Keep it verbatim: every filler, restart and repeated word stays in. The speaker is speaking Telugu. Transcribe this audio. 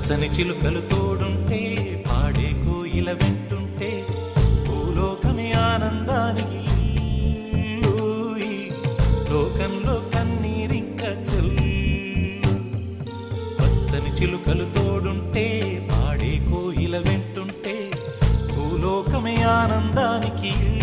పచ్చని చిలుకలు తోడుంటే పాడే కోయిల వెంటుంటే భూలోకమే ఆనందానికి ఊయి, లోకంలో కన్నీరింక చెల్లు. పచ్చని చిలుకలు తోడుంటే పాడే కోయిల వెంటుంటే భూలోకమే ఆనందానికి